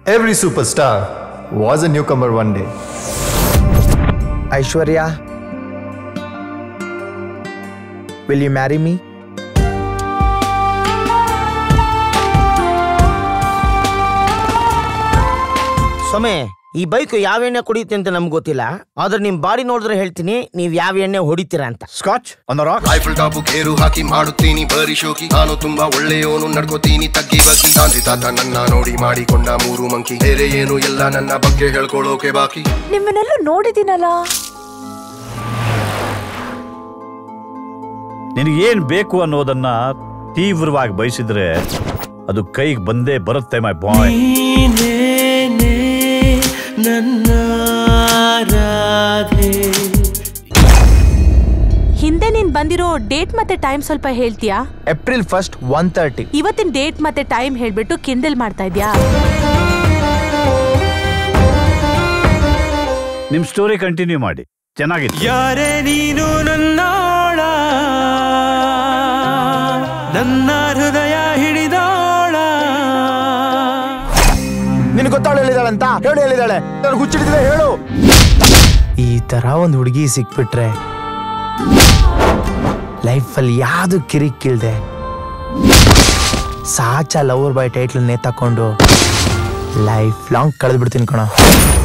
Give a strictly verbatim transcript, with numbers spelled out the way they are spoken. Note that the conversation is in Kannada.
Every superstar was a newcomer one day. Aishwarya, will you marry me? ಸೊಮೆ, ಈ ಬೈಕ್ ಯಾವ ಎಣ್ಣೆ ಕುಡಿಯುತ್ತೆ ಅಂತ ನಮ್ಗೆ ಗೊತ್ತಿಲ್ಲ, ಆದ್ರೆ ನಿಮ್ ಬಾಡಿ ನೋಡಿದ್ರೆ ಹೇಳ್ತೀನಿ ನೀವ್ ಯಾವ ಎಣ್ಣೆ ಹೊಡಿತೀರಾ ಅಂತ. Scotch on the rock. ಐಫಲ್ ಟಾಪ್ ಕೇರು ಹಾಕಿ ಮಾಡುತ್ತೀನಿ ಬರಿ ಶೋಕಿ, ನಾನು ತುಂಬಾ ಒಳ್ಳೆಯವನು ನಡ್ಕೋತೀನಿ ತಗ್ಗಿ ಬಗ್ಗಿ. ಗಾಂಧಿ ತಾತ ನನ್ನ ನೋಡಿ ಮಾಡಿಕೊಂಡ ಮೂರು ಮಂಕಿ, ಬೇರೆ ಏನು ಎಲ್ಲ ನನ್ನ ಬಗ್ಗೆ ಹೇಳ್ಕೊಳ್ಳೋಕೆ ಬಾಕಿ. ನಿಮ್ಮನ್ನೆಲ್ಲೂ ನೋಡಿದ್ದೀನಲ್ಲ. ನಿನಗೇನ್ ಬೇಕು ಅನ್ನೋದನ್ನ ತೀವ್ರವಾಗಿ ಬಯಸಿದ್ರೆ ಅದು ಕೈಗೆ ಬಂದೇ ಬರುತ್ತೆ ಮೈ ಬಾಯ್. ಹಿಂದೆ ನೀನ್ ಬಂದಿರೋ ಡೇಟ್ ಮತ್ತೆ ಟೈಮ್ ಸ್ವಲ್ಪ ಹೇಳ್ತೀಯಾ? April first one thirty. ಇವತ್ತಿನ ಡೇಟ್ ಮತ್ತೆ ಟೈಮ್ ಹೇಳ್ಬಿಟ್ಟು ಕಿಂಡಲ್ ಮಾಡ್ತಾ ಇದ್ಯಾ? ನಿಮ್ ಸ್ಟೋರಿ ಕಂಟಿನ್ಯೂ ಮಾಡಿ, ಚೆನ್ನಾಗಿದೆ. ಯಾರೇ ನೀನು ನನ್ನೋಳ, ನನ್ನ ಹೃದಯ ಹಿಡಿದೋಳ. ನಿನ್ ಗೊತ್ತಾಳು ಹೇಳಿದಾಳಂತ ಹೇಳು, ಹೇಳಿದಾಳೆ ನಾನು ಹುಚ್ಚಿಡಿದ್ರೆ ಹೇಳು. ಈ ತರ ಒಂದು ಹುಡುಗಿ ಸಿಕ್ಬಿಟ್ರೆ ಲೈಫಲ್ಲಿ ಯಾವ್ದು ಕಿರಿಕಿಲ್ದೆ ಸಾಚಾ ಲವರ್ ಬಾಯ್ ಟೈಟ್ಲ್ ನೇ ತಕೊಂಡು ಲೈಫ್ ಲಾಂಗ್ ಕಳೆದ್ಬಿಡ್ತೀನಿ ಕಣ.